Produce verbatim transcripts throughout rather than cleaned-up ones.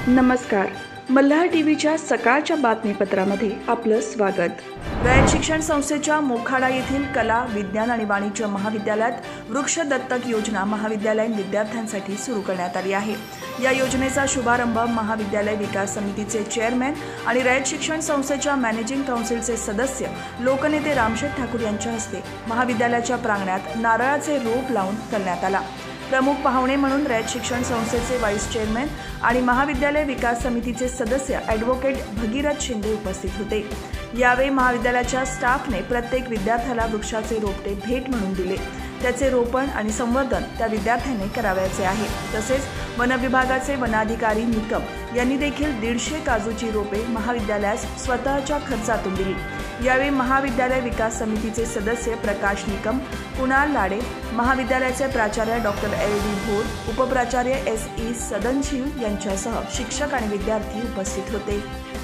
नमस्कार. मल्हार टीव्हीच्या सकाळच्या बातमीपत्रामध्ये आपलं स्वागत. रयत शिक्षण संस्थेच्या मोखाडा येथील कला, विज्ञान आणि वाणिज्य महाविद्यालयात वृक्ष दत्तक योजना महाविद्यालयीन विद्यार्थ्यांसाठी सुरू करण्यात आली आहे. या योजनेचा शुभारंभ महाविद्यालय विकास समितीचे चेअरमॅन आणि रयत शिक्षण संस्थेच्या मॅनेजिंग काउन्सिलचे सदस्य लोकनेते रामशेठ ठाकूर यांच्या हस्ते महाविद्यालयाच्या प्रांगणात नारळाचे रोप लावून करण्यात आला. प्रमुख पाहुणे म्हणून रयत शिक्षण संस्थेचे व्हाईस चेअरमॅन आणि महाविद्यालय विकास समितीचे सदस्य ॲडव्होकेट भगीरथ शिंदे उपस्थित होते. यावेळी महाविद्यालयाच्या स्टाफने प्रत्येक विद्यार्थ्याला वृक्षाचे रोपटे भेट म्हणून दिले. त्याचे रोपण आणि संवर्धन त्या विद्यार्थ्याने करावयाचे आहे. तसेच वन विभागाचे वनाधिकारी निकम यांनी देखील दीडशे काजूची रोपे महाविद्यालयास स्वतःच्या खर्चातून दिली. यावेळी महाविद्यालय विकास समितीचे सदस्य प्रकाश निकम, कुणाल लाडे, महाविद्यालयाचे प्राचार्य डॉक्टर एल डी भोर, उपप्राचार्य एस ई सदनशीव यांच्यासह शिक्षक आणि विद्यार्थी उपस्थित होते.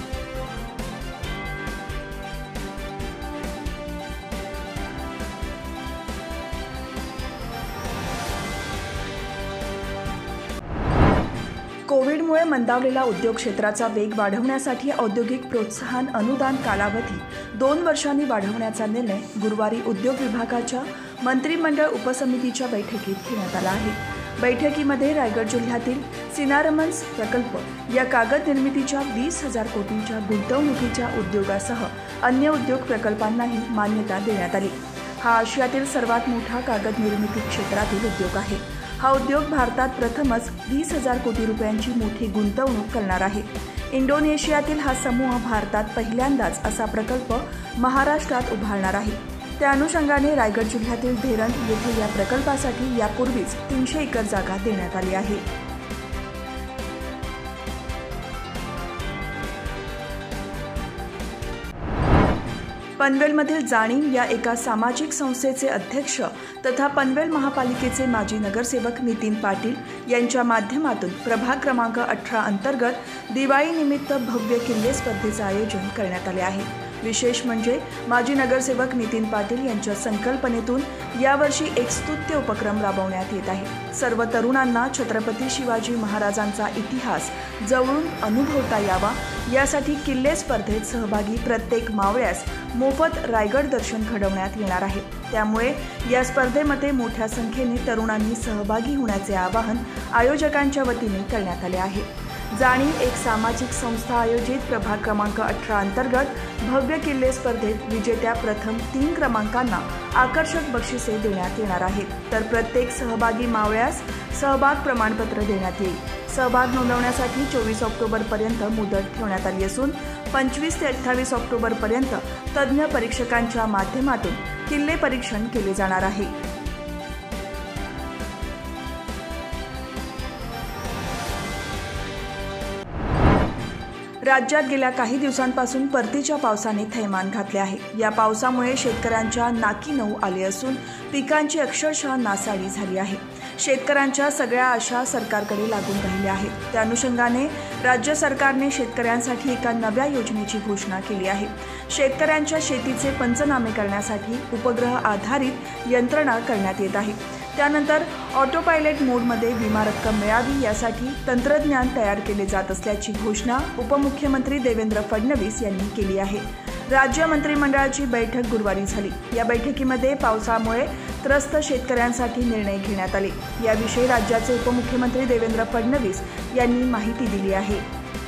कोविडमुळे मंदावलेला उद्योग क्षेत्राचा वेग वाढवण्यासाठी औद्योगिक प्रोत्साहन अनुदान कालावधी दोन वर्षांनी वाढवण्याचा निर्णय गुरुवारी उद्योग विभागाच्या मंत्रिमंडळ उपसमितीच्या बैठकीत घेण्यात आला आहे. बैठकीमध्ये रायगड जिल्ह्यातील सिनारमन्स प्रकल्प या कागद निर्मितीच्या वीस हजार कोटींच्या गुंतवणुकीच्या उद्योगासह अन्य उद्योग प्रकल्पांनाही मान्यता देण्यात आली. हा आशियातील सर्वात मोठा कागद निर्मिती क्षेत्रातील उद्योग आहे. हा उद्योग भारतात प्रथमच वीस हजार कोटी रुपयांची मोठी गुंतवणूक करणार आहे. इंडोनेशियातील हा समूह भारतात पहिल्यांदाच असा प्रकल्प महाराष्ट्रात उभारणार आहे. त्या अनुषंगाने रायगड जिल्ह्यातील धेरण येथे या प्रकल्पासाठी यापूर्वीच तीनशे एकर जागा देण्यात आली आहे. पनवेलमधील जाणीव या एका सामाजिक संस्थेचे अध्यक्ष तथा पनवेल महापालिकेचे माजी नगरसेवक नितीन पाटील यांच्या माध्यमातून प्रभाग क्रमांक अठरा अंतर्गत दिवाळीनिमित्त भव्य किल्ले स्पर्धेचे आयोजन करण्यात आले आहे. विशेष म्हणजे माजी नगरसेवक नितीन पाटील यांच्या संकल्पनेतून यावर्षी एक स्तुत्य उपक्रम राबवण्यात येत आहे. सर्व तरुणांना छत्रपती शिवाजी महाराजांचा इतिहास जवळून अनुभवता यावा यासाठी किल्ले स्पर्धेत सहभागी प्रत्येक मावळ्यास मोफत रायगड दर्शन घडवण्यात येणार आहे. त्यामुळे या स्पर्धेमध्ये मोठ्या संख्येने तरुणांनी सहभागी होण्याचे आवाहन आयोजकांच्या वतीने करण्यात आले आहे. जाणीव एक सामाजिक संस्था आयोजित प्रभाग क्रमांक अठरा अंतर्गत भव्य किल्ले स्पर्धेत विजेत्या प्रथम तीन क्रमांकांना आकर्षक बक्षिसे देण्यात येणार आहेत. तर प्रत्येक सहभागी मावळ्यास सहभाग प्रमाणपत्र देण्यात येईल. सहभाग नोंदवण्यासाठी चोवीस ऑक्टोबरपर्यंत मुदत ठेवण्यात आली असून पंचवीस ते अठ्ठावीस ऑक्टोबरपर्यंत तज्ज्ञ परीक्षकांच्या माध्यमातून किल्ले परीक्षण केले जाणार आहे. राज्यात गेल्या काही दिवसांपासून परतीच्या पावसाने थैमान घातले आहे. या पावसामुळे शेतकऱ्यांच्या नाकी नऊ आले असून पिकांची अक्षरशः नासाडी झाली आहे. शेतकऱ्यांच्या सगळ्या आशा सरकारकडे लागून राहिल्या आहेत. त्या अनुषंगाने राज्य सरकारने शेतकऱ्यांसाठी एका नव्या योजनेची घोषणा केली आहे. शेतकऱ्यांच्या शेतीचे पंचनामे करण्यासाठी उपग्रह आधारित यंत्रणा करण्यात येत आहे. त्यानंतर ऑटो पायलट मोडमध्ये विमा रक्कम मिळावी यासाठी तंत्रज्ञान तयार केले जात असल्याची घोषणा उपमुख्यमंत्री देवेंद्र फडणवीस यांनी केली आहे. राज्य मंत्रिमंडळाची बैठक गुरुवारी झाली. या बैठकीमध्ये पावसामुळे त्रस्त शेतकऱ्यांसाठी निर्णय घेण्यात आले. याविषयी राज्याचे उपमुख्यमंत्री देवेंद्र फडणवीस यांनी माहिती दिली आहे.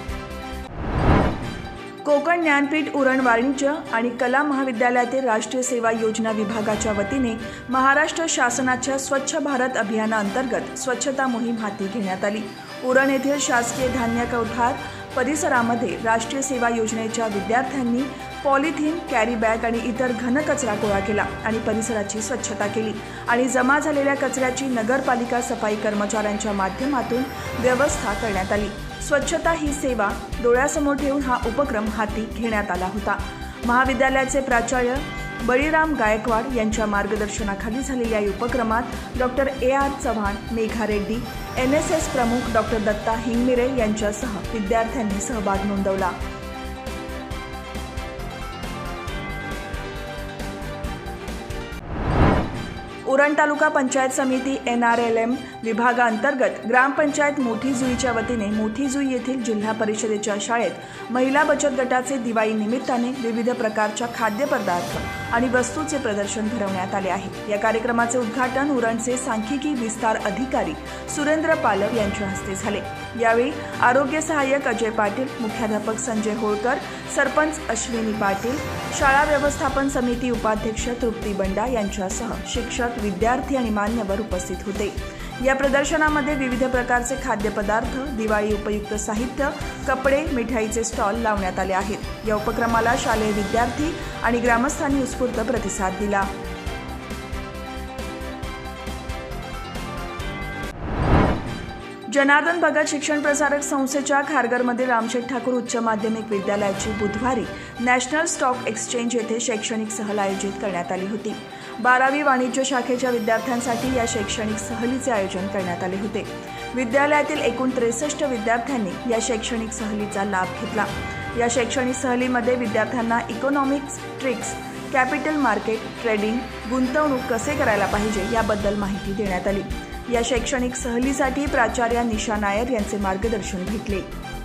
कोकण ज्ञानपीठ उरण वाणिज्य आणि कला महाविद्यालयातील राष्ट्रीय सेवा योजना विभागाच्या वतीने महाराष्ट्र शासनाच्या स्वच्छ भारत अभियानाअंतर्गत स्वच्छता मोहीम हाती घेण्यात आली. उरण येथील शासकीय धान्य कौठार परिसरामध्ये राष्ट्रीय सेवा योजनेच्या विद्यार्थ्यांनी पॉलिथिन, कॅरी बॅग आणि इतर घनकचरा गोळा केला आणि परिसराची स्वच्छता केली आणि जमा झालेल्या कचऱ्याची नगरपालिका सफाई कर्मचाऱ्यांच्या माध्यमातून व्यवस्था करण्यात आली. स्वच्छता ही सेवा डोळ्यासमोर ठेवून हा उपक्रम हाती घेण्यात आला होता. महाविद्यालयाचे प्राचार्य बळीराम गायकवाड यांच्या मार्गदर्शनाखाली झालेल्या या उपक्रमात doctor A R Chavan, Megha Reddy, N S S प्रमुख डॉक्टर दत्ता हिंगमिरे यांच्यासह विद्यार्थ्यांनी सहभाग नोंदवला. उरण तालुका पंचायत समिती एन आर एल एम विभागाअंतर्गत ग्रामपंचायत मोठी जुईच्या वतीने मोठी जुई येथील जिल्हा परिषदेच्या शाळेत महिला बचत गटाचे दिवाळी निमित्ताने विविध प्रकारच्या खाद्यपदार्थ आणि वस्तूचे प्रदर्शन भरवण्यात आले आहे। या कार्यक्रमाचे उद्घाटन उरणचे सांख्यिकी विस्तार अधिकारी सुरेंद्र पालव यांच्या हस्ते झाले। यावेळी आरोग्य सहाय्यक अजय पाटील, मुख्याध्यापक संजय होळकर, सरपंच अश्विनी पाटील, शाळा व्यवस्थापन समिती उपाध्यक्ष तृप्ती बंडा यांच्यासह शिक्षक, विद्यार्थी आणि मान्यवर उपस्थित होते। या प्रदर्शनामध्ये विविध प्रकारचे खाद्यपदार्थ, दिवाळी उपयुक्त साहित्य, कपडे, मिठाईचे स्टॉल लावण्यात आले आहेत। या उपक्रमाला शालेय विद्यार्थी आणि ग्रामस्थांनी उत्स्फूर्त प्रतिसाद दिला। जनार्दन भगत शिक्षण प्रसारक संस्थेच्या खारघरमधील रामशेठ ठाकूर उच्च माध्यमिक विद्यालयाची बुधवारी नॅशनल स्टॉक एक्सचेंज येथे शैक्षणिक सहल आयोजित करण्यात आली होती। बारावी वाणिज्य शाखेच्या विद्यार्थ्यांसाठी या शैक्षणिक सहलीचे आयोजन करण्यात आले होते। विद्यालयातील एकूण त्रेसष्ट विद्यार्थ्यांनी या शैक्षणिक सहलीचा लाभ घेतला। या शैक्षणिक सहलीमध्ये विद्यार्थ्यांना economics tricks, capital market, trading, गुंतवणूक कसे करायला पाहिजे याबद्दल माहिती देण्यात आली। या शैक्षणिक सहलीसाठी प्राचार्य निशा नायर यांचे मार्गदर्शन भेटले।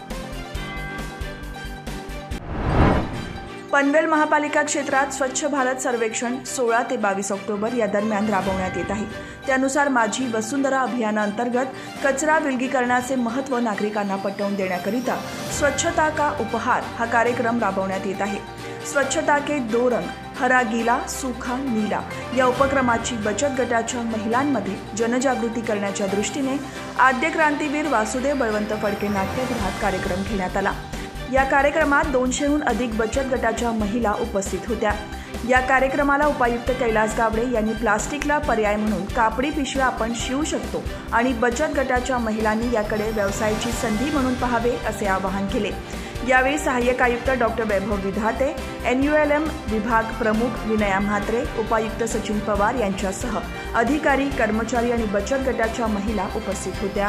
पनवेल महापालिका क्षेत्रात स्वच्छ भारत सर्वेक्षण सोळा ते बावीस ऑक्टोबर या दरम्यान राबवण्यात येत आहे। त्यानुसार माझी वसुंधरा अभियानाअंतर्गत कचरा विलगीकरणाचे महत्त्व नागरिकांना पटवून देण्याकरिता स्वच्छता का उपहार हा कार्यक्रम राबवण्यात येत आहे। स्वच्छता के दो रंग, हरा गीला, सूखा नीला या उपक्रमाची बचत गटाच्या महिलांमध्ये जनजागृती करण्याच्या दृष्टीने आद्य क्रांतीवीर वासुदेव बळवंत फडके नाट्यगृहात कार्यक्रम घेण्यात आला। या कार्यक्रमात दोनशेहून अधिक बचत गटाच्या महिला उपस्थित होत्या। या कार्यक्रमाला उपायुक्त कैलास गावडे यांनी प्लास्टिकला पर्याय म्हणून कापडी पिशव्या आपण शिवू शकतो आणि बचत गटाच्या महिलांनी याकडे व्यवसायाची संधी म्हणून पाहावे असे आवाहन केले। यावेळी सहाय्यक आयुक्त doctor Vaibhav Vidhate, N U L M विभाग प्रमुख विनया म्हात्रे, उपायुक्त सचिन पवार यांच्यासह अधिकारी, कर्मचारी आणि बचत गटाच्या महिला उपस्थित होत्या।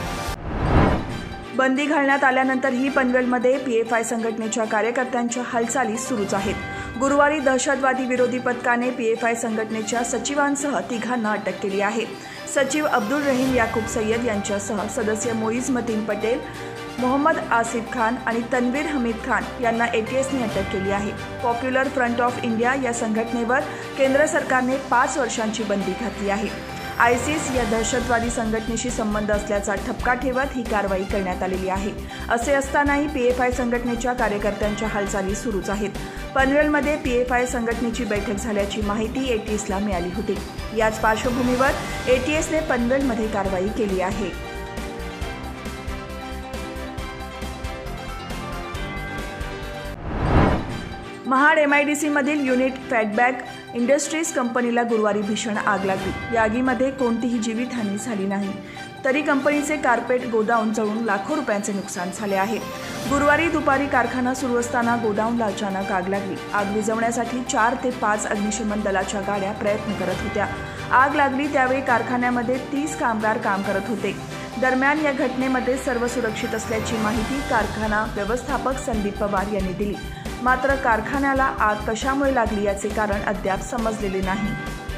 बंदी घालण्यात आल्यानंतरही पनवेलमध्ये पी एफ आय संघटनेच्या कार्यकर्त्यांच्या हालचाली सुरूच आहेत। गुरुवारी दहशतवादी विरोधी पथकाने पी एफ आय संघटनेच्या सचिवांसह तिघांना अटक केली आहे। सचिव अब्दुल रहीम याकूब सय्यद यांच्यासह सदस्य मोईज मतीन पटेल, मोहम्मद आसिफ खान आणि तन्वीर हमीद खान यांना ए टी एसने अटक केली आहे। पॉप्युलर फ्रंट ऑफ इंडिया या संघटनेवर केंद्र सरकारने पाच वर्षांची बंदी घातली आहे। आयसिस या दहशतवादी संघटनेशी संबंध असल्याचा ठपका ठेवत ही कारवाई करण्यात आलेली आहे। असे असतानाही पी एफ आय संघटनेच्या कार्यकर्त्यांच्या हालचाली सुरूच आहेत। पनवेलमध्ये पी एफ आय संघटनेची बैठक झाल्याची माहिती ए टी एसला मिळाली होती। याच पार्श्वभूमीवर ए टी एसने पनवेलमध्ये कारवाई केली आहे। Mahad M I D C मधील युनिट फॅटबॅक इंडस्ट्रीज कंपनीला गुरुवारी भीषण आग लागली। या आगीमध्ये कोणतीही जीवितहानी झाली नाही, तरी कंपनीचे कार्पेट गोडाऊन जळून लाखो रुपयांचे नुकसान झाले आहे। गुरुवारी दुपारी कारखाना सुरू असताना गोडाऊनला अचानक आग लागली। आग विझवण्यासाठी चार ते पाच अग्निशमन दलाच्या गाड्या प्रयत्न करत होत्या। आग लागली त्यावेळी कारखान्यामध्ये तीस कामगार काम करत होते। दरम्यान या घटनेमध्ये सर्व सुरक्षित असल्याची माहिती कारखाना व्यवस्थापक संदीप पवार यांनी दिली। मात्र कारखान्याला आग कशामुळे लागली याचे कारण अद्याप समजलेले नाही।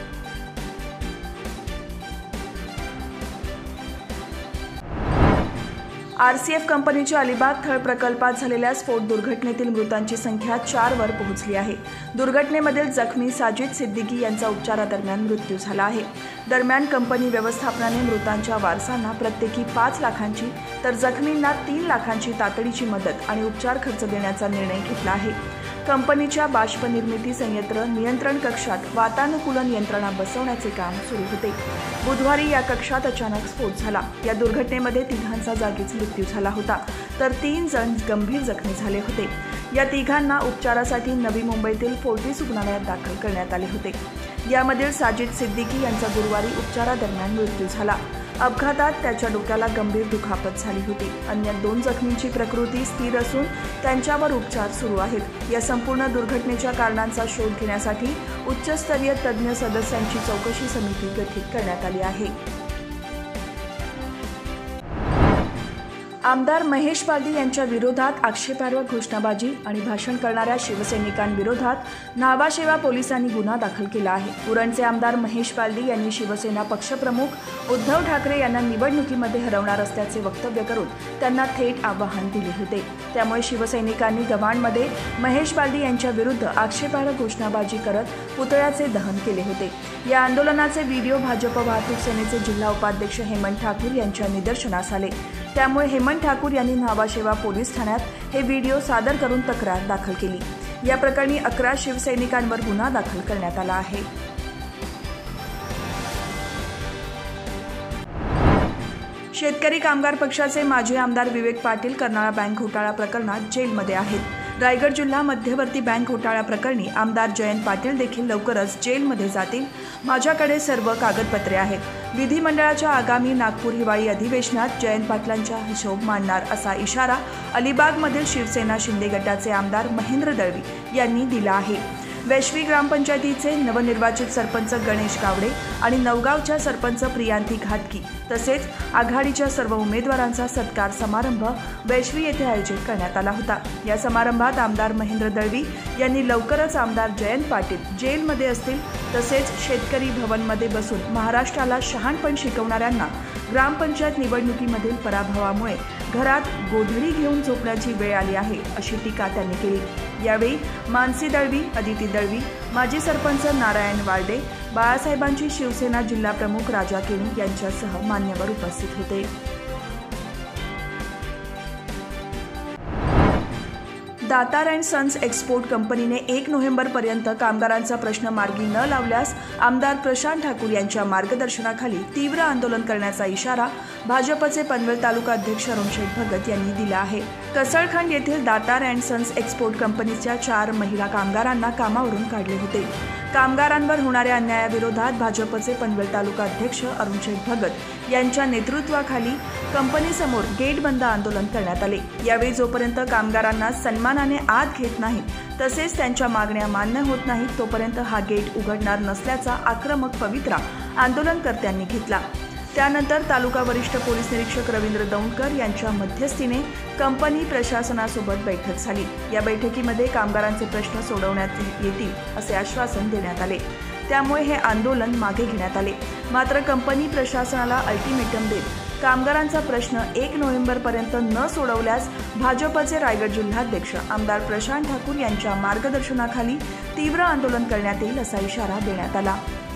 आर सी एफ कंपनीच्या अलिबाग थळ प्रकल्पात झालेल्या स्फोट दुर्घटनेतील मृतांची संख्या चार वर पोहोचली आहे। दुर्घटनेमधील जखमी साजिद सिद्दीकी यांचा उपचारादरम्यान मृत्यू झाला आहे। दरम्यान कंपनी व्यवस्थापनाने मृतांच्या वारसांना प्रत्येकी पाच लाखांची तर जखमींना तीन लाखांची तातडीची मदत आणि उपचार खर्च देण्याचा निर्णय घेतला आहे। कंपनीच्या बाष्प निर्मिती संयंत्र नियंत्रण कक्षात वातानुकूलन यंत्रणा बसवण्याचे काम सुरू होते। बुधवारी या कक्षात अचानक स्फोट झाला। या दुर्घटनेमध्ये तिघांचा जागीच मृत्यू झाला होता, तर तीन जण गंभीर जखमी झाले होते। या तिघांना उपचारासाठी नवी मुंबईतील फोर्टिस रुग्णालयात दाखल करण्यात आले होते। यामधील साजिद सिद्दीकी यांचा गुरुवारी उपचारादरम्यान मृत्यू झाला। अपघातात त्याच्या डोक्याला गंभीर दुखापत झाली होती। अन्य दोन जखमींची प्रकृती स्थिर असून त्यांच्यावर उपचार सुरू आहेत। या संपूर्ण दुर्घटनेच्या कारणांचा शोध घेण्यासाठी उच्चस्तरीय तज्ज्ञ सदस्यांची चौकशी समिती गठीत करण्यात आली आहे। आमदार महेश पालदी यांच्या विरोधात आक्षेपार्ह घोषणाबाजी आणि भाषण करणाऱ्या शिवसैनिकांविरोधात नावाशेवा पोलिसांनी गुन्हा दाखल केला आहे। उरणचे आमदार महेश पालदी यांनी शिवसेना पक्षप्रमुख उद्धव ठाकरे यांना निवडणुकीमध्ये हरवणार असल्याचे वक्तव्य करून त्यांना थेट आवाहन दिले होते। त्यामुळे शिवसैनिकांनी गव्हाणमध्ये महेश पालदी यांच्या विरुद्ध आक्षेपार्ह घोषणाबाजी करत पुतळ्याचे दहन केले होते। या आंदोलनाचे व्हिडिओ भाजप वाहतूक सेनेचे जिल्हा उपाध्यक्ष हेमंत ठाकूर यांच्या निदर्शनास आले। त्यामुळे हेमंत ठाकूर यांनी नावाशेवा पोलीस ठाण्यात हे व्हिडिओ सादर करून तक्रार दाखल केली। या प्रकरणी अकरा शिवसैनिकांवर गुन्हा दाखल करण्यात आला आहे। शेतकरी कामगार पक्षाचे माजी आमदार विवेक पाटील कर्नाळा बँक घोटाळा प्रकरणात जेलमध्ये आहेत। रायगड जिल्हा मध्यवर्ती बँक घोटाळा प्रकरणी आमदार जयंत पाटील देखील लवकरच जेलमध्ये जातील। माझ्याकडे सर्व कागदपत्रे आहेत। विधिमंडळाच्या आगामी नागपूर हिवाळी अधिवेशनात जयंत पाटलांचा हिशोब मांडणार असा इशारा अलिबागमधील शिवसेना शिंदे गटाचे आमदार महेंद्र दळवी यांनी दिला आहे। वैश्वी ग्रामपंचायतीचे नवनिर्वाचित सरपंच गणेश गावडे आणि नवगावच्या सरपंच प्रियांती घाटकी तसेच आघाडीच्या सर्व उमेदवारांचा सत्कार समारंभ वैश्वी येथे आयोजित करण्यात आला होता। या समारंभात आमदार महेंद्र दळवी यांनी लवकरच आमदार जयंत पाटील जेलमध्ये असतील तसेच शेतकरी भवनमध्ये बसून महाराष्ट्राला शहाणपण शिकवणाऱ्यांना ग्रामपंचायत निवडणुकीमधील पराभवामुळे घरात गोधडी घेऊन झोपण्याची वेळ आली आहे अशी टीका त्यांनी केली। यावेळी मानसी दळवी, अदिती दळवी, माजी सरपंच नारायण वाळडे, बाळासाहेबांची शिवसेना जिल्हा प्रमुख राजा केणी यांच्यासह मान्यवर उपस्थित होते। दातार अँड सन्स एक्सपोर्ट कंपनीने एक नोव्हेंबरपर्यंत कामगारांचा प्रश्न मार्गी न लावल्यास आमदार प्रशांत ठाकूर यांच्या मार्गदर्शनाखाली तीव्र आंदोलन करण्याचा इशारा भाजपचे पनवेल तालुका अध्यक्ष अरुणशेठ भगत यांनी दिला आहे। कसळखंड येथील दातार अँड सन्स एक्सपोर्ट कंपनीच्या चार महिला कामगारांना कामावरून काढले होते। कामगारांवर होणाऱ्या अन्यायाविरोधात भाजपचे पनवेल तालुका अध्यक्ष अरुणशेठ भगत यांच्या नेतृत्वाखाली कंपनीसमोर गेट बंद आंदोलन करण्यात आले। यावेळी जोपर्यंत कामगारांना सन्मानाने आत घेत नाहीत तसेच त्यांच्या मागण्या मान्य होत नाहीत तोपर्यंत हा गेट उघडणार नसल्याचा आक्रमक पवित्रा आंदोलनकर्त्यांनी घेतला। त्यानंतर तालुका वरिष्ठ पोलीस निरीक्षक रवींद्र दौंडकर यांच्या मध्यस्थीने कंपनी प्रशासनासोबत बैठक झाली। या बैठकीमध्ये कामगारांचे प्रश्न सोडवण्यात येतील असे आश्वासन देण्यात आले। त्यामुळे हे आंदोलन मागे घेण्यात आले। मात्र कंपनी प्रशासनाला अल्टिमेटम देत कामगारांचा प्रश्न एक नोव्हेंबरपर्यंत न सोडवल्यास भाजपचे रायगड जिल्हाध्यक्ष आमदार प्रशांत ठाकूर यांच्या मार्गदर्शनाखाली तीव्र आंदोलन करण्यात येईल असा इशारा देण्यात आला।